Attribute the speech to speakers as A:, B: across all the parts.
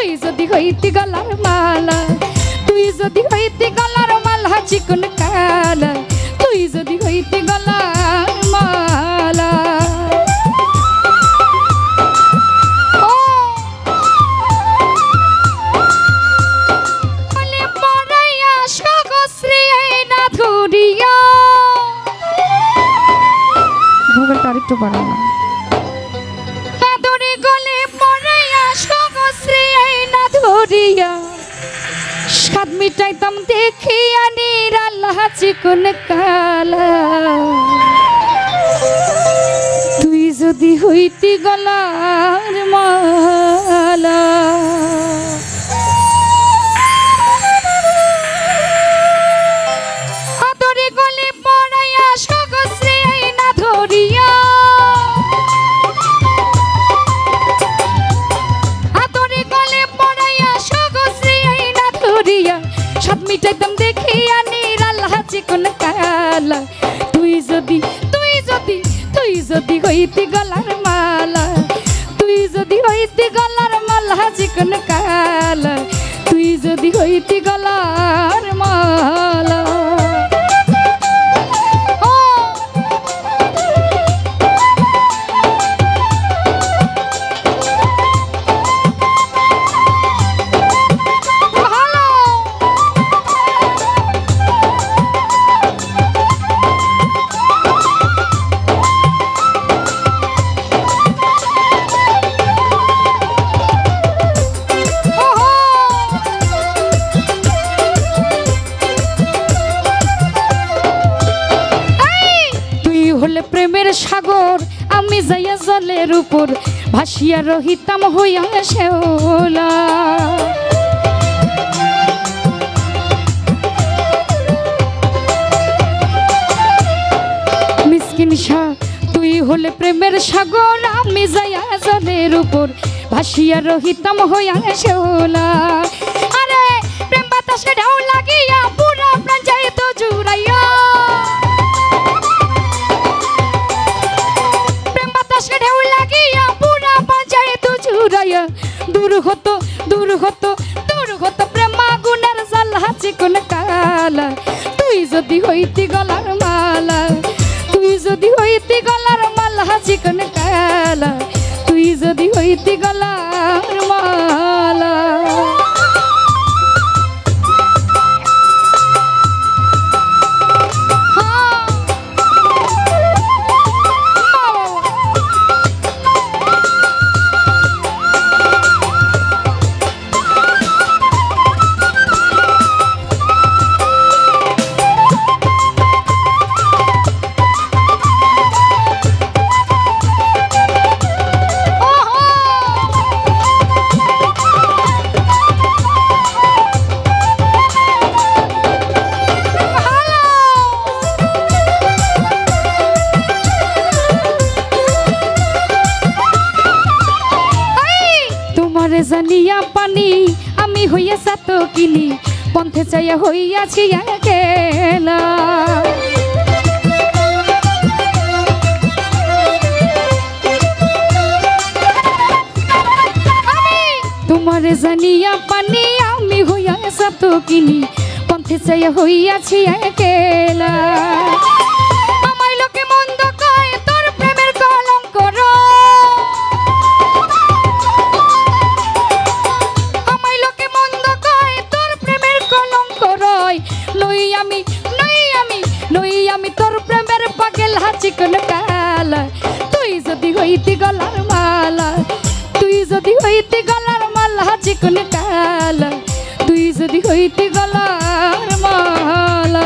A: তুই যদি হইতি গলার মালা তুই যদি হইতি গলার মালা চিকন কালা তুই যদি হইতি গলার মালা আরেকটু বাড়ানো আদরে গলে পড়াইয়া সগশ্রী আইনা ধরিয়া স্বাদ মিটাইতাম দেখিয়া নিরাল্লাহ চিকন কালা তুই যদি হইতি গলার মালা আদরে গলে পড়াইয়া সগশ্রী আইনা ধরিয়া আদরে গলে পড়াইয়া সগশ্রী আইনা ধরিয়া সব মিটাইতাম দেখিয়া নিরাল্লাহ চিকন কালা তুই যদি হইতি গলার মালা তুই যদি হইতি গলার মালা চিকন কালা তুই যদি হইতি গলার মালা প্রেমের সাগর আমি যাইয়া জলের উপর ভাসিয়া রহিতাম হইয়া শেওলা মিসকিন শাহ তুই হলে প্রেমের সাগর আমি যাইয়া জলের উপর ভাসিয়া রহিতাম হইয়া শেওলা আরে প্রেম বাতাসে ঢেউ লাগিয়া পুরা প্রাণ যাইত জুড়াইয়া দূর হতো প্রেমা গুণের জালা চিকন কালা তুই যদি হইতি গলার মালা তুই যদি হইতি গলার মালা চিকন কালা তুই যদি হইতি গলার মালা জানিয়া পানি আমি হইয়া সাত কিনি পন্থে চাইয়া হইয়াছি একলা তোমারে জানিয়া পানি আমি হইয়া সাত কিনি পন্থে চাইয়া হইয়াছি একলা আমায় লোকে মন্দ কয় তোর প্রেমের কলঙ্ক আমি তোর প্রেমের পাগল চিকন কালা তুই যদি হইতি গলার মালা তুই যদি হইতি গলার মালা চিকন কালা তুই যদি হইতি গলার মালা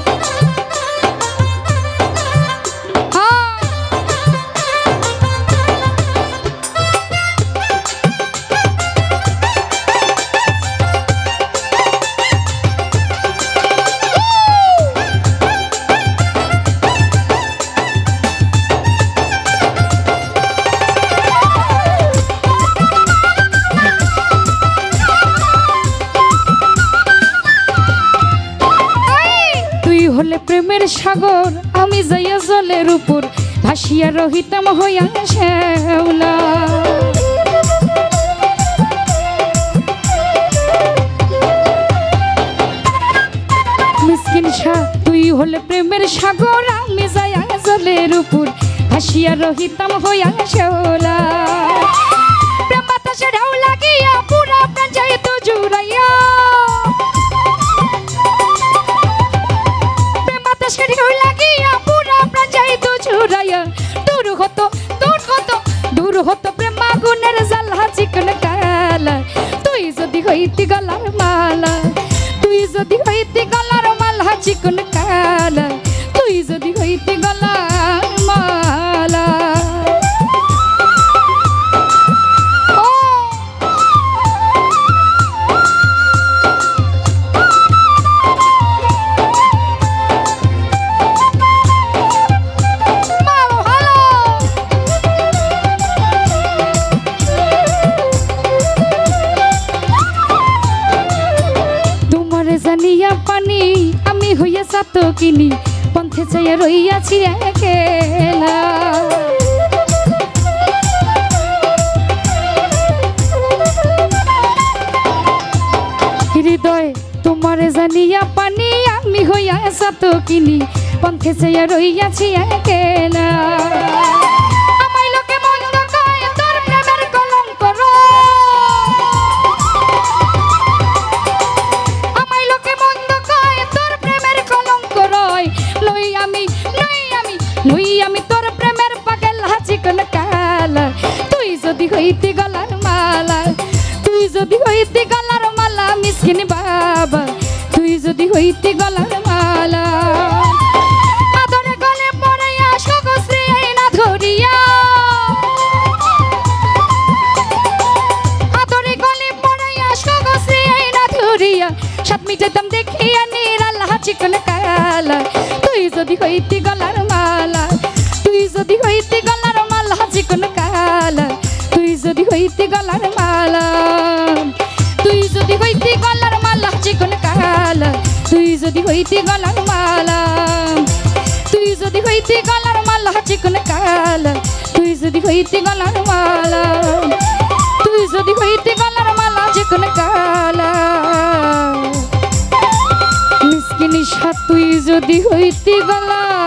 A: প্রেমের সাগর আমি যাইয়া জলের উপর ভাসিয়া রহিতাম হইয়া শেওলা হলে প্রেমের সাগর আমি যাইয়া জলের উপর ভাসিয়া রহিতাম হইয়া শেওলা প্রেম বাতাসে ঢেউ লাগিয়া পুরা প্রাণ যাইত জুড়াইয়া প্রেম বাতাসে ঢেউ লাগিয়া পুরা প্রাণ যাইত জুড়াইয়া দূর হতো প্রেম আগুনের জ্বালা চিকন কালা তুই যদি হইতি গলার মালা তুই যদি হইতি গলার মালা চিকন কালা তুই যদি হইতি গলার মালা জানিয়া পানি আমি হইয়া সাত কিনি পন্থে চাইয়া রইয়াছি একলা হৃদয় তোমারে জানিয়া পানি আমি হইয়া সাত কিনি পন্থে চাইয়া রইয়াছি একলা আমায় লোকে মন্দ কয় তোর প্রেমের কলঙ্ক আমি তোর প্রেমের পাগল চিকন কালা তুই যদি হইতি গলার মালা তুই যদি হইতি গলার মালা মিসকিন বাবা তুই যদি হইতি গলার মালা আদরে গলে পড়াইয়া সগশ্রী না ধরিয়া আদরে গলে পড়াইয়া সগশ্রী না ধরিয়া সাত মিটাইতাম দেখিয়া নিরালা চিকন কালা তুই যদি হইতি গলার মালা তুই যদি হইতি গলার মালা চিকন কালা তুই যদি হইতি গলার মালা তুই যদি হইতি গলার মালা চিকন কালা তুই যদি হইতি গলার মালা তুই যদি হইতি গলার মালা চিকন কালা তুই যদি হইতি গলার মালা তুই যদি হইতি গলার মালা চিকন কালা মিসকিনি সাত তুই যদি হইতি গলা